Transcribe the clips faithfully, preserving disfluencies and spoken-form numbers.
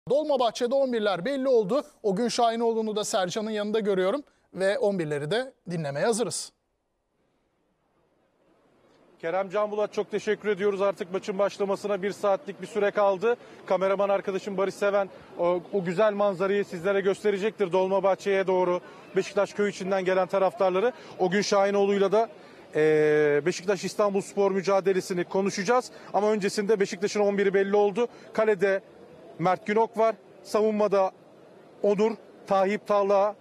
Dolmabahçe'de on birler belli oldu. O gün Şahinoğlu'nu da Sercan'ın yanında görüyorum ve on birleri de dinlemeye hazırız. Kerem Canbulat, çok teşekkür ediyoruz. Artık maçın başlamasına bir saatlik bir süre kaldı. Kameraman arkadaşım Barış Seven o, o güzel manzarayı sizlere gösterecektir. Dolmabahçe'ye doğru Beşiktaş köy içinden gelen taraftarları. O gün Şahinoğlu'yla da e, Beşiktaş İstanbulspor mücadelesini konuşacağız. Ama öncesinde Beşiktaş'ın on biri belli oldu. Kalede Mert Günok var. Savunmada Onur, Tahip Talha,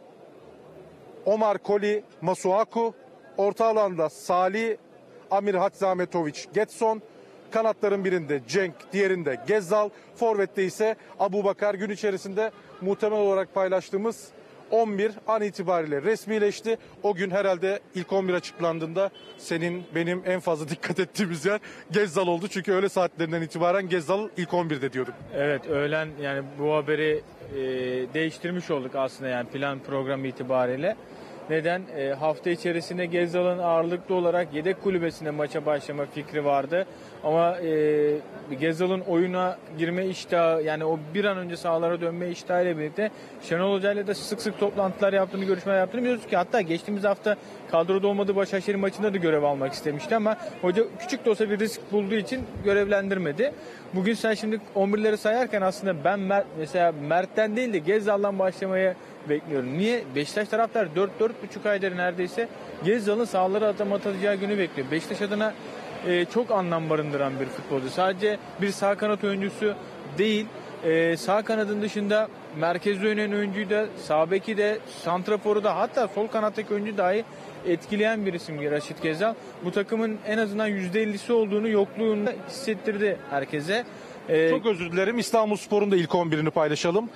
Omar Koli, Masuaku. Orta alanda Salih, Amir Hadzametoviç, Getson. Kanatların birinde Cenk, diğerinde Gezzal. Forvet'te ise Abubakar. Gün içerisinde muhtemel olarak paylaştığımız on bir an itibariyle resmileşti. O gün herhalde ilk on bir açıklandığında senin benim en fazla dikkat ettiğimiz yer Gezzal oldu. Çünkü öğle saatlerinden itibaren Gezzal ilk on birde diyorduk. Evet, öğlen yani bu haberi e, değiştirmiş olduk aslında, yani plan program itibariyle. Neden? E, hafta içerisinde Gezzal'ın ağırlıklı olarak yedek kulübesinde maça başlama fikri vardı. Ama e, Gezzal'ın oyuna girme iştahı, yani o bir an önce sahalara dönme iştahıyla birlikte Şenol Hoca ile de sık sık toplantılar yaptığını, görüşmeler yaptığını biliyoruz ki hatta geçtiğimiz hafta kadroda olmadığı Başakşehir maçında da görev almak istemişti ama hoca küçük de olsa bir risk bulduğu için görevlendirmedi. Bugün sen şimdi on birleri sayarken aslında ben Mert, mesela Mert'ten değil de Gezzal'dan başlamayı bekliyorum. Niye? Beşiktaş taraftar dört dört buçuk aydır neredeyse Gezzal'ın sahalara adım atacağı günü bekliyor. Beşiktaş adına e, çok anlam barındıran bir futbolcu. Sadece bir sağ kanat oyuncusu değil. E, sağ kanadın dışında merkezde oynayan oyuncuyu da, sağ beki de, santraforu da, hatta sol kanattaki oyuncu dahi etkileyen bir isim Raşit Gezzal. Bu takımın en azından yüzde ellisi olduğunu yokluğunda hissettirdi herkese. E, Çok özür dilerim. İstanbulspor'un da ilk on birini paylaşalım.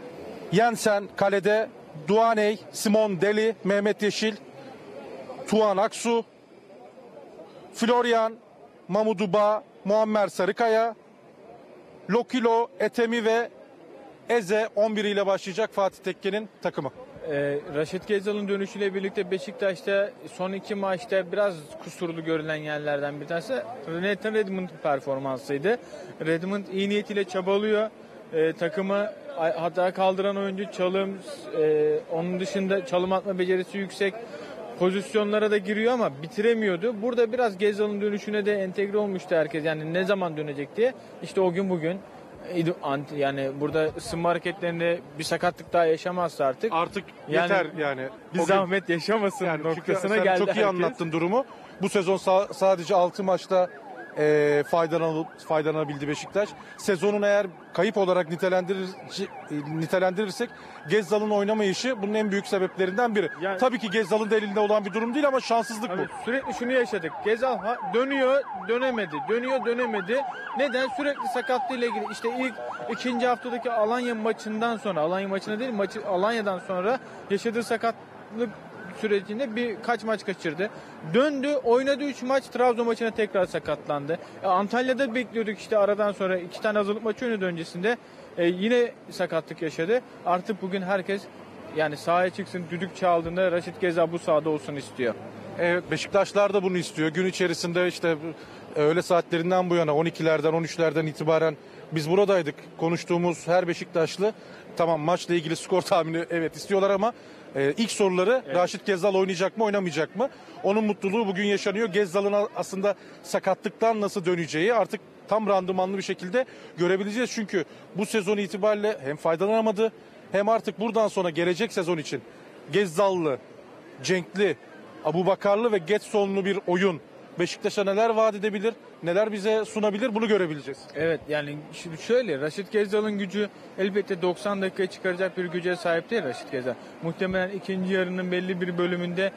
Jensen kalede, Duaney, Simon Deli, Mehmet Yeşil, Tuğan Aksu, Florian, Mamuduba, Muammer Sarıkaya, Lokilo, Etemi ve Eze on bir ile başlayacak Fatih Tekke'nin takımı. Ee, Raşit Gezzal'ın dönüşüyle birlikte Beşiktaş'ta son iki maçta biraz kusurlu görülen yerlerden bir tanesi Nathan Redmond'un performansıydı. Redmond iyi niyetiyle çabalıyor. Ee, takımı hata kaldıran oyuncu, çalım, e, onun dışında çalım atma becerisi yüksek, pozisyonlara da giriyor ama bitiremiyordu. Burada biraz Gezzal'ın dönüşüne de entegre olmuştu herkes. Yani ne zaman dönecek diye. İşte o gün bugün. Yani burada ısınma hareketlerinde bir sakatlık daha yaşamazsa artık. Artık yani, yeter yani. Bir zahmet yaşamasın yani noktasına geldi çok iyi herkes. Anlattın durumu. Bu sezon sa- sadece altı maçta e, faydalan faydalanabildi Beşiktaş. Sezonun eğer kayıp olarak nitelendirir, nitelendirirsek Gezzal'ın oynamayışı bunun en büyük sebeplerinden biri. Yani, tabii ki Gezzal'ın da elinde olan bir durum değil ama şanssızlık bu. Sürekli şunu yaşadık. Gezzal ha, dönüyor, dönemedi. Dönüyor, dönemedi. Neden? Sürekli sakatlığıyla ilgili. İşte ilk ikinci haftadaki Alanya maçından sonra, Alanya maçına değil, maçı Alanya'dan sonra yaşadığı sakatlık sürecinde birkaç maç kaçırdı. Döndü, oynadı üç maç, Trabzon maçına tekrar sakatlandı. E, Antalya'da bekliyorduk işte aradan sonra iki tane hazırlık maçı oynadı öncesinde. E, yine sakatlık yaşadı. Artık bugün herkes yani sahaya çıksın, düdük çaldığında Raşit Gezzal bu sahada olsun istiyor. Evet, Beşiktaşlar da bunu istiyor. Gün içerisinde işte öğle saatlerinden bu yana on ikilerden on üçlerden itibaren biz buradaydık. Konuştuğumuz her Beşiktaşlı tamam maçla ilgili skor tahmini evet istiyorlar ama e, ilk soruları evet. Raşit Gezzal oynayacak mı oynamayacak mı? Onun mutluluğu bugün yaşanıyor. Gezzal'ın aslında sakatlıktan nasıl döneceği artık tam randımanlı bir şekilde görebileceğiz. Çünkü bu sezon itibariyle hem faydalanamadı hem artık buradan sonra gelecek sezon için Gezzal'lı, Cenkli, Abubakarlı ve Getson'lu bir oyun Beşiktaş'a neler vaat edebilir, neler bize sunabilir bunu görebileceğiz. Evet yani şimdi şöyle Raşit Gezzal'ın gücü elbette doksan dakikaya çıkaracak bir güce sahip değil Raşit Gezzal. Muhtemelen ikinci yarının belli bir bölümünde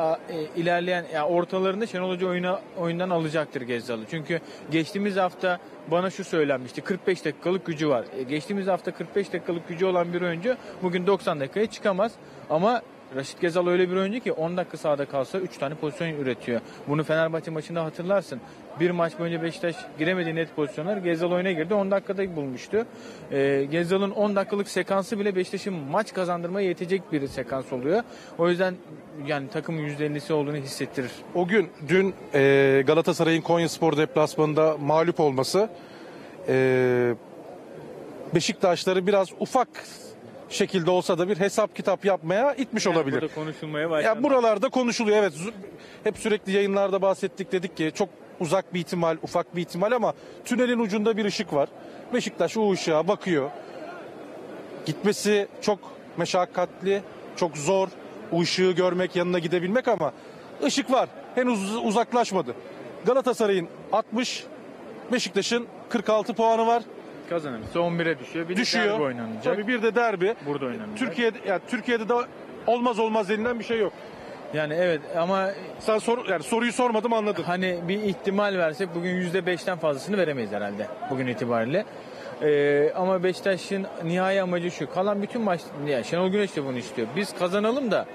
e, ilerleyen yani ortalarında Şenol Hoca oyuna, oyundan alacaktır Gezzal'ı. Çünkü geçtiğimiz hafta bana şu söylenmişti, kırk beş dakikalık gücü var. E, geçtiğimiz hafta kırk beş dakikalık gücü olan bir oyuncu bugün doksan dakikaya çıkamaz ama Raşit Gezzal öyle bir oyuncu ki on dakika sahada kalsa üç tane pozisyon üretiyor. Bunu Fenerbahçe maçında hatırlarsın. Bir maç boyunca Beşiktaş giremediği net pozisyonlar Gezzal oyuna girdi. on dakikada bulmuştu. Ee, Gezzal'ın on dakikalık sekansı bile Beşiktaş'ın maç kazandırmaya yetecek bir sekans oluyor. O yüzden yani takımın yüzde ellisi olduğunu hissettirir. O gün dün e, Galatasaray'ın Konyaspor deplasmanında mağlup olması e, Beşiktaşları biraz ufak şekilde olsa da bir hesap kitap yapmaya itmiş Yani olabilir. burada konuşulmaya başlandı. Ya buralarda konuşuluyor, evet. Zu- Hep sürekli yayınlarda bahsettik, dedik ki çok uzak bir ihtimal, ufak bir ihtimal ama tünelin ucunda bir ışık var. Beşiktaş o ışığa bakıyor. Gitmesi çok meşakkatli, çok zor. O ışığı görmek, yanına gidebilmek ama ışık var. Henüz uzaklaşmadı. Galatasaray'ın altmış, Beşiktaş'ın kırk altı puanı var. Kazanırsa on bire düşüyor. Bir de Düşüyor. derbi oynanacak. Tabii bir de derbi. Burada oynanacak. Türkiye'de yani Türkiye'de de olmaz olmaz denilen bir şey yok. Yani evet ama Sen sor, yani soruyu sormadım, anladın. hani bir ihtimal versek bugün yüzde beşten fazlasını veremeyiz herhalde bugün itibariyle. Ee, ama Beşiktaş'ın nihai amacı şu. Kalan bütün maç, yani Şenol Güneş de bunu istiyor. Biz kazanalım da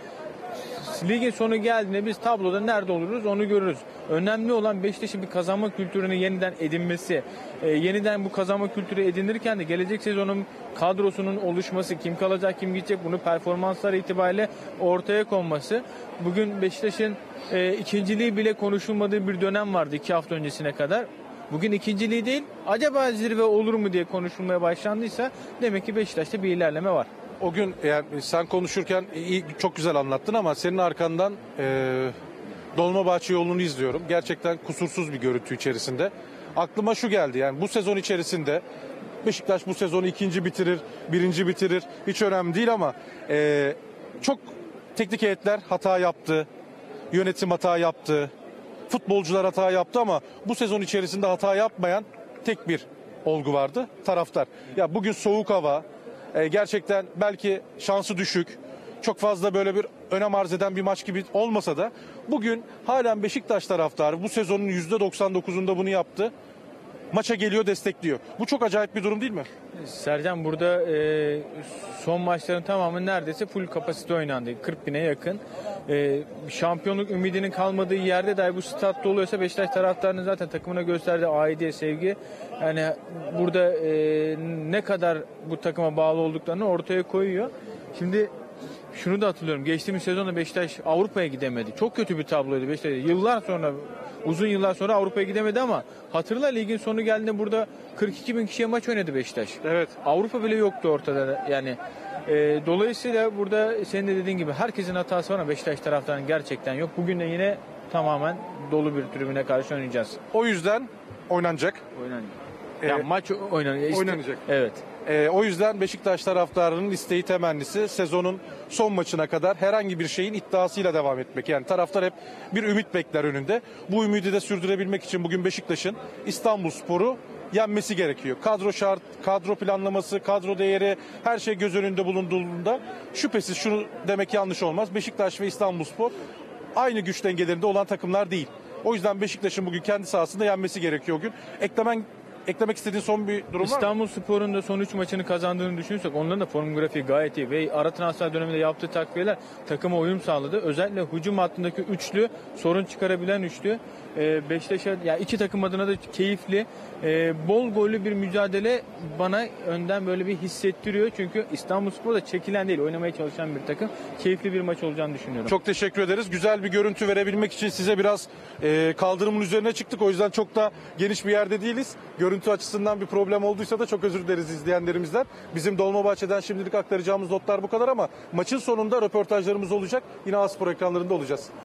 ligin sonu geldiğinde biz tabloda nerede oluruz onu görürüz. Önemli olan Beşiktaş'ın bir kazanma kültürünü yeniden edinmesi. Ee, yeniden bu kazanma kültürü edinirken de gelecek sezonun kadrosunun oluşması, kim kalacak kim gidecek, bunu performanslar itibariyle ortaya konması. Bugün Beşiktaş'ın e, ikinciliği bile konuşulmadığı bir dönem vardı iki hafta öncesine kadar. Bugün ikinciliği değil, acaba zirve olur mu diye konuşulmaya başlandıysa demek ki Beşiktaş'ta bir ilerleme var. O gün yani sen konuşurken iyi, çok güzel anlattın ama senin arkandan e, Dolmabahçe yolunu izliyorum. Gerçekten kusursuz bir görüntü içerisinde. Aklıma şu geldi, yani bu sezon içerisinde Beşiktaş bu sezonu ikinci bitirir, birinci bitirir. Hiç önemli değil ama e, çok teknik heyetler hata yaptı. Yönetim hata yaptı. Futbolcular hata yaptı ama bu sezon içerisinde hata yapmayan tek bir olgu vardı: taraftar. Ya bugün soğuk hava, e, gerçekten belki şansı düşük, çok fazla böyle bir önem arz eden bir maç gibi olmasa da bugün halen Beşiktaş taraftarı bu sezonun yüzde doksan dokuzunda bunu yaptı. Maça geliyor, destekliyor. Bu çok acayip bir durum değil mi? Sercan, burada e, son maçların tamamı neredeyse full kapasite oynandı. kırk bine yakın. E, şampiyonluk ümidinin kalmadığı yerde dahi bu stat doluyorsa Beşiktaş taraftarının zaten takımına gösterdiği aidiyet, sevgi, yani burada e, ne kadar bu takıma bağlı olduklarını ortaya koyuyor. Şimdi şunu da hatırlıyorum. Geçtiğimiz sezonda Beşiktaş Avrupa'ya gidemedi. Çok kötü bir tabloydu Beşiktaş. Yıllar sonra, uzun yıllar sonra Avrupa'ya gidemedi ama hatırla, ligin sonu geldiğinde burada kırk iki bin kişiye maç oynadı Beşiktaş. Evet. Avrupa bile yoktu ortada yani. E, dolayısıyla burada senin de dediğin gibi herkesin hatası var ama Beşiktaş taraftarının gerçekten yok. Bugün de yine tamamen dolu bir tribüne karşı oynayacağız. O yüzden oynanacak. Oynanacak. Ee, Yani maç oynanacak. İşte- oynanacak. Evet. Ee, o yüzden Beşiktaş taraftarının isteği, temennisi sezonun son maçına kadar herhangi bir şeyin iddiasıyla devam etmek. Yani taraftar hep bir ümit bekler önünde. Bu ümidi de sürdürebilmek için bugün Beşiktaş'ın İstanbulspor'u yenmesi gerekiyor. Kadro şart, kadro planlaması, kadro değeri, her şey göz önünde bulunduğunda şüphesiz şunu demek yanlış olmaz: Beşiktaş ve İstanbulspor aynı güç dengelerinde olan takımlar değil. O yüzden Beşiktaş'ın bugün kendi sahasında yenmesi gerekiyor o gün. Eklemen Eklemek istediğin son bir durum var mı? İstanbulspor'un da son üç maçını kazandığını düşünürsek onların da form grafiği gayet iyi ve ara transfer döneminde yaptığı takviyeler takıma uyum sağladı. Özellikle hücum hattındaki üçlü, sorun çıkarabilen üçlü, e, Beşiktaş'a, ya iki takım adına da keyifli, e, bol gollü bir mücadele bana önden böyle bir hissettiriyor. Çünkü İstanbulspor da çekilen değil, oynamaya çalışan bir takım. Keyifli bir maç olacağını düşünüyorum. Çok teşekkür ederiz. Güzel bir görüntü verebilmek için size biraz e, kaldırımın üzerine çıktık. O yüzden çok da geniş bir yerde değiliz. Görüntü açısından bir problem olduysa da çok özür dileriz izleyenlerimizden. Bizim Dolmabahçe'den şimdilik aktaracağımız notlar bu kadar ama maçın sonunda röportajlarımız olacak. Yine A Spor ekranlarında olacağız.